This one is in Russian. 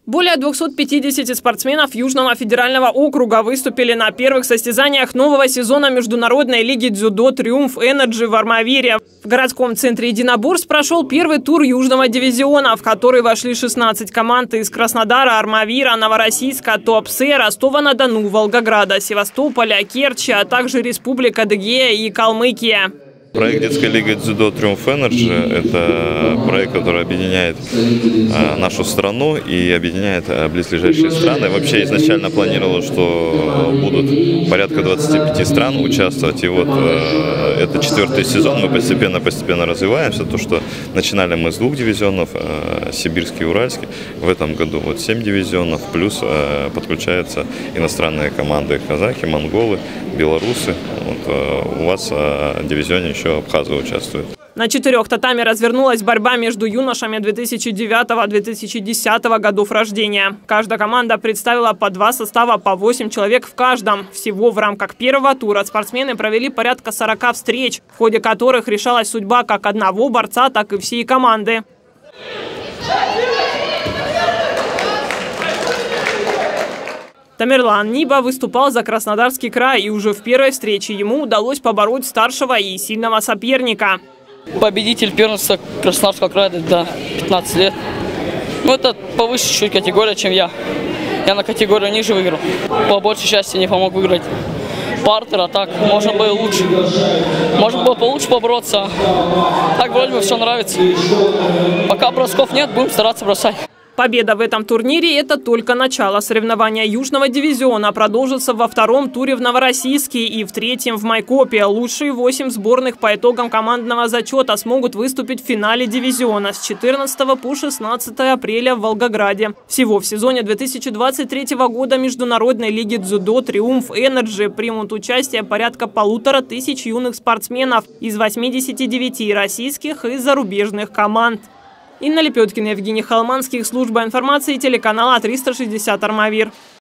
Более 250 спортсменов Южного федерального округа выступили на первых состязаниях нового сезона Международной лиги дзюдо «Триумф Энерджи» в Армавире. В городском центре единоборств прошел первый тур Южного дивизиона, в который вошли 16 команд из Краснодара, Армавира, Новороссийска, Туапсе, Ростова-на-Дону, Волгограда, Севастополя, Керчи, а также Республика Адыгея и Калмыкия. Проект детской лиги дзюдо «Триумф Энерджи» – это проект, который объединяет нашу страну и объединяет близлежащие страны. Вообще изначально планировалось, что будут порядка 25 стран участвовать. И вот это 4-й сезон, мы постепенно развиваемся. То, что начинали мы с 2 дивизионов, сибирский и уральский. В этом году вот 7 дивизионов, плюс подключаются иностранные команды: казахи, монголы, белорусы. Вот, у вас в дивизионе еще абхазы участвуют. На 4 татами развернулась борьба между юношами 2009-2010 годов рождения. Каждая команда представила по 2 состава, по 8 человек в каждом. Всего в рамках первого тура спортсмены провели порядка 40 встреч, в ходе которых решалась судьба как одного борца, так и всей команды. Тамерлан Ниба выступал за Краснодарский край, и уже в первой встрече ему удалось побороть старшего и сильного соперника. Победитель первенства Краснодарского края до 15 лет. Ну, это повыше чуть категория, чем я. Я на категорию ниже выиграл. По большей части не помог выиграть партер, а так можно было лучше. Можно было получше побороться. Так вроде бы все нравится. Пока бросков нет, будем стараться бросать. Победа в этом турнире – это только начало. Соревнования Южного дивизиона продолжатся во 2-м туре в Новороссийске и в 3-м в Майкопе. Лучшие 8 сборных по итогам командного зачета смогут выступить в финале дивизиона с 14 по 16 апреля в Волгограде. Всего в сезоне 2023 года Международной лиги дзюдо «Триумф Энерджи» примут участие порядка 1500 юных спортсменов из 89 российских и зарубежных команд. Инна Лепеткина, Евгений Холманский, служба информации телеканала 360 Армавир.